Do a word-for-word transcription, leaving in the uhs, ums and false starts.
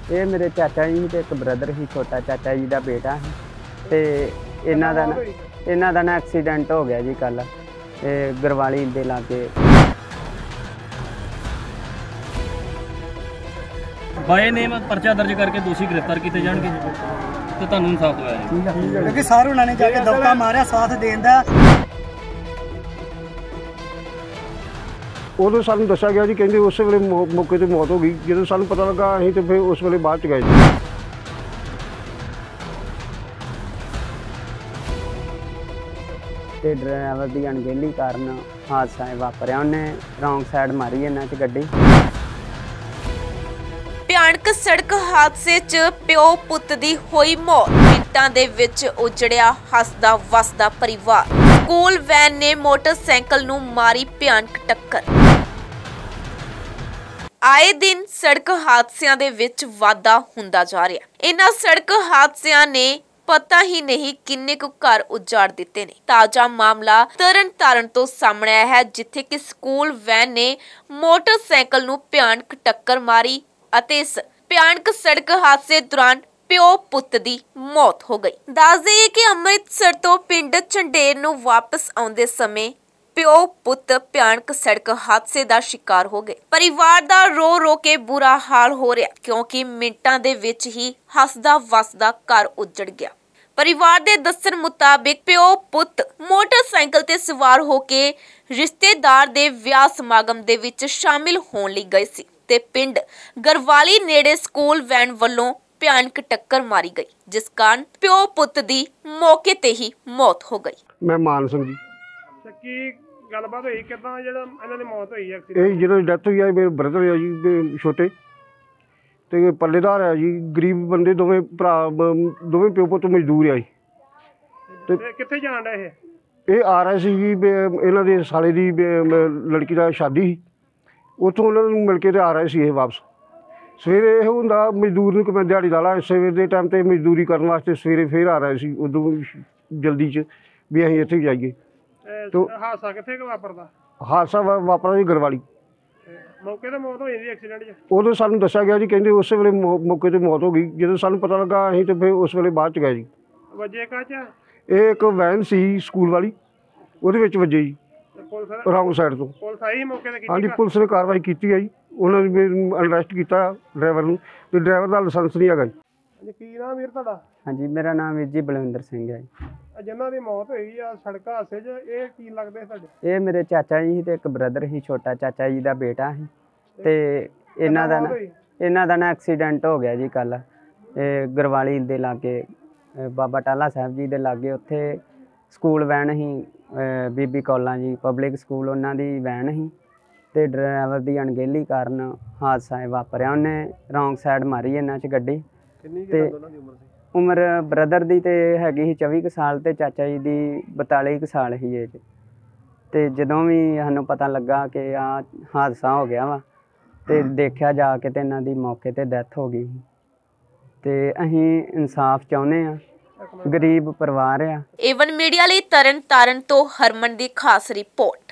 ये मेरे चाचा जी ते एक ब्रदर ही, छोटा चाचा जी का बेटा है। तो इन्हां दा ना इन्हां दा ना एक्सीडेंट हो गया जी कल गरवाली दे लागे। बाय नेम परचा दर्ज करके दोषी गिरफ्तार किए जाएंगे तो तुहानू इंसाफ दिलाया जाएगा, क्योंकि सर उन्होंने जाके धक्का मारा साथ देंदा। उदों सानू दस्सिया गया जी, कहते उस वेले मौके पर मौत हो गई। जो सानू पता लगा असीं तो फिर उस वेले बाद च गए जी। ते ड्राइवर की अणगहली कारण हादसा वापरिया, उन्हें रौंग साइड मारी इन्हां च गड्डी। ਭਿਆਨਕ ਸੜਕ ਹਾਦਸੇ 'ਚ ਪਿਓ ਪੁੱਤ ਦੀ ਹੋਈ ਮੌਤ, ਮਿੰਟਾਂ ਦੇ ਵਿੱਚ ਉਜੜਿਆ ਹੱਸਦਾ ਵਸਦਾ ਪਰਿਵਾਰ। ਸਕੂਲ ਵੈਨ ਨੇ ਮੋਟਰਸਾਈਕਲ ਨੂੰ ਮਾਰੀ ਭਿਆਨਕ ਟੱਕਰ। ਆਏ ਦਿਨ ਸੜਕ ਹਾਦਸਿਆਂ ਦੇ ਵਿੱਚ ਵਾਧਾ ਹੁੰਦਾ ਜਾ ਰਿਹਾ। ਇਹਨਾਂ ਸੜਕ ਹਾਦਸਿਆਂ ਨੇ ਪਤਾ ਹੀ ਨਹੀਂ ਕਿੰਨੇ ਕੁ ਘਰ ਉਜਾੜ ਦਿੱਤੇ ਨੇ। ਤਾਜ਼ਾ ਮਾਮਲਾ ਤਰਨ ਤਾਰਨ ਤੋਂ ਸਾਹਮਣੇ ਆਇਆ ਹੈ, ਜਿੱਥੇ ਕਿ ਸਕੂਲ ਵੈਨ ਨੇ ਮੋਟਰਸਾਈਕਲ ਨੂੰ ਭਿਆਨਕ ਟੱਕਰ ਮਾਰੀ ਅਤੇ ਇਸ ਭਿਆਨਕ ਸੜਕ ਹਾਦਸੇ ਦੌਰਾਨ ਪਿਓ ਪੁੱਤ ਦੀ ਮੌਤ ਹੋ ਗਈ। ਦੱਸ ਦੇਈਏ ਕਿ ਅੰਮ੍ਰਿਤਸਰ ਤੋਂ ਪਿੰਡ ਝੰਡੇਰ ਨੂੰ ਵਾਪਸ ਆਉਂਦੇ ਸਮੇਂ ਪਿਓ ਪੁੱਤ ਭਿਆਨਕ ਸੜਕ ਹਾਦਸੇ ਦਾ ਸ਼ਿਕਾਰ ਹੋ ਗਏ। ਪਰਿਵਾਰ ਦਾ ਰੋ ਰੋ ਕੇ ਬੁਰਾ ਹਾਲ ਹੋ ਰਿਹਾ, ਕਿਉਂਕਿ ਮਿੰਟਾਂ ਦੇ ਵਿੱਚ ਹੀ ਹੱਸਦਾ ਵਸਦਾ ਘਰ ਉਜੜ ਗਿਆ। ਪਰਿਵਾਰ ਦੇ ਦੱਸਣ ਮੁਤਾਬਿਕ ਪਿਓ ਪੁੱਤ ਮੋਟਰਸਾਈਕਲ ਤੇ ਸਵਾਰ ਹੋ ਕੇ ਰਿਸ਼ਤੇਦਾਰ ਦੇ ਵਿਆਹ ਸਮਾਗਮ ਦੇ ਵਿੱਚ ਸ਼ਾਮਿਲ ਹੋਣ ਲਈ ਗਏ ਸੀ ਤੇ ਪਿੰਡ ਗਰਵਾਲੀ ਨੇੜੇ ਸਕੂਲ ਵੈਨ ਵੱਲੋਂ ਭਿਆਨਕ ਟੱਕਰ ਮਾਰੀ ਗਈ, ਜਿਸ ਕਾਰਨ ਪਿਓ ਪੁੱਤ ਦੀ ਮੌਕੇ ਤੇ ਹੀ ਮੌਤ ਹੋ ਗਈ। मैं मान सिंह जी। ਕੀ ਗੱਲਬਾਤ ਹੋਈ ਕਿਦਾਂ ਜਿਹੜਾ ਇਹਨਾਂ ਦੀ ਮੌਤ ਹੋਈ ਹੈ? ਇਹ ਜਿਹਨਾਂ ਦੀ ਡੈਥ ਹੋਈ ਹੈ ਮੇਰੇ ਬ੍ਰਦਰ ਆ ਜੀ, ਤੇ ਛੋਟੇ ਤੇ ਪੱਲੇਦਾਰ ਆ ਜੀ, ਗਰੀਬ ਬੰਦੇ ਦੋਵੇਂ ਭਰਾ, ਦੋਵੇਂ ਪਿਓ ਪੁੱਤ ਮਜ਼ਦੂਰ ਆ ਜੀ। ਤੇ ਕਿੱਥੇ ਜਾਣ ਦਾ ਇਹ? ਇਹ ਆ ਰਹੇ ਸੀ ਜੀ, ਇਹਨਾਂ ਦੇ ਸਾਲੇ ਦੀ ਲੜਕੀ ਦਾ ਸ਼ਾਦੀ ਸੀ, ਉੱਥੋਂ ਉਹਨਾਂ ਨੂੰ ਮਿਲ ਕੇ ਤੇ ਆ ਰਹੇ ਸੀ ਇਹ ਵਾਪਸ। ਸਵੇਰੇ ਇਹ ਹੁੰਦਾ ਮਜ਼ਦੂਰ ਨੂੰ ਕਿ ਮੈਂ ਦਿਹਾੜੀ ਲਾ ਲਾ, ਸਵੇਰ ਦੇ ਟਾਈਮ 'ਤੇ ਮਜ਼ਦੂਰੀ ਕਰਨ ਵਾਸਤੇ ਸਵੇਰੇ ਫੇਰ ਆ ਰਹੇ ਸੀ ਉਦੋਂ ਜਲਦੀ 'ਚ ਵੀ ਅਸੀਂ ਇੱਥੇ ਜਾਈਏ। ਹਾਦਸਾ ਕਿੱਥੇ ਕੁ ਵਾਪਰਦਾ? ਹਾਦਸਾ ਵਾ ਵਾਪਰਿਆ ਜੀ ਗਰਵਾਲੀ। ਮੌਕੇ ਤੇ ਮੌਤ ਹੋ ਜਾਂਦੀ ਐਕਸੀਡੈਂਟ 'ਚ? ਉਦੋਂ ਸਾਨੂੰ ਦੱਸਿਆ ਗਿਆ ਜੀ, ਕਹਿੰਦੇ ਉਸ ਵੇਲੇ ਮੌਕੇ 'ਤੇ ਮੌਤ ਹੋ ਗਈ। ਜਦੋਂ ਸਾਨੂੰ ਪਤਾ ਲੱਗਾ ਅਸੀਂ ਤਾਂ ਫਿਰ ਉਸ ਵੇਲੇ ਬਾਅਦ 'ਚ ਗਏ ਜੀ। ਵੱਜੇ ਕਾਹ 'ਚ? ਇਹ ਇੱਕ ਵੈਨ ਸੀ ਸਕੂਲ ਵਾਲੀ, ਉਹਦੇ ਵਿੱਚ ਵੱਜੇ ਜੀ ਰੌਂਗ ਸਾਈਡ ਤੋਂ। ਪੁਲਿਸ ਆਈ ਮੌਕੇ ਤੇ? ਹਾਂਜੀ, ਪੁਲਿਸ ਨੇ ਕਾਰਵਾਈ ਕੀਤੀ ਹੈ ਜੀ। ਉਹਨਾਂ ਨੇ ਅਰੈਸਟ ਕੀਤਾ ਡਰਾਈਵਰ ਨੂੰ, ਤੇ ਡਰਾਈਵਰ ਦਾ ਲਾਇਸੈਂਸ ਨਹੀਂ ਹੈਗਾ ਜੀ। ਕੀ ਨਾਮ ਵੀਰ ਤੁਹਾਡਾ? ਹਾਂਜੀ, ਮੇਰਾ ਨਾਮ ਵੀਰ ਜੀ ਬਲਵਿੰਦਰ ਸਿੰਘ ਹੈ ਜੀ। ਜਿਨ੍ਹਾਂ ਦੀ ਮੌਤ ਹੋਈ ਆ ਸੜਕ ਹਾਦਸੇ 'ਚ, ਇਹ ਕੀ ਲੱਗਦੇ ਤੁਹਾਡੇ? ਇਹ ਮੇਰੇ ਚਾਚਾ ਜੀ ਤੇ ਇੱਕ ਬ੍ਰਦਰ ਹੀ, ਛੋਟਾ ਚਾਚਾ ਜੀ ਦਾ ਬੇਟਾ ਸੀ। ਤੇ ਇਹਨਾਂ ਦਾ ਨਾ ਇਹਨਾਂ ਦਾ ਨਾ ਐਕਸੀਡੈਂਟ ਹੋ ਗਿਆ ਜੀ ਕੱਲ ਗਰਵਾਲੀ ਦੇ ਲਾਗੇ, ਬਾਬਾ ਟਾਲਾ ਸਾਹਿਬ ਜੀ ਦੇ ਲਾਗੇ। ਉੱਥੇ ਸਕੂਲ ਵੈਨ ਸੀ, ਬੀਬੀ ਕੌਲਾਂ ਜੀ ਪਬਲਿਕ ਸਕੂਲ, ਉਹਨਾਂ ਦੀ ਵੈਨ ਸੀ ਤੇ ਡਰਾਈਵਰ ਦੀ ਅਣਗਹਿਲੀ ਕਾਰਨ ਹਾਦਸਾ ਵਾਪਰਿਆ। ਉਹਨੇ ਰੌਂਗ ਸਾਈਡ ਮਾਰੀ ਇਹਨਾਂ 'ਚ ਗੱਡੀ। ਤੇ ਉਮਰ ਬ੍ਰਦਰ ਦੀ ਤੇ ਹੈਗੀ ਸੀ ਚੌਵੀ ਕੁ ਸਾਲ ਤੇ ਚਾਚਾ ਜੀ ਦੀ ਬਤਾਲੀ ਕੁ ਸਾਲ ਸੀ ਏਜ। ਤੇ ਜਦੋਂ ਵੀ ਸਾਨੂੰ ਪਤਾ ਲੱਗਾ ਕਿ ਆ ਹਾਦਸਾ ਹੋ ਗਿਆ ਵਾ ਤੇ ਦੇਖਿਆ ਜਾ ਕੇ ਤੇ ਇਹਨਾਂ ਦੀ ਮੌਕੇ ਤੇ ਡੈਥ ਹੋ ਗਈ। ਤੇ ਅਸੀਂ ਇਨਸਾਫ ਚਾਹੁੰਦੇ ਆ, ਗਰੀਬ ਪਰਿਵਾਰ ਆ। ਏਵਨ ਮੀਡੀਆ ਲਈ ਤਰਨ ਤਾਰਨ ਤੋਂ ਹਰਮਨ ਦੀ ਖਾਸ ਰਿਪੋਰਟ।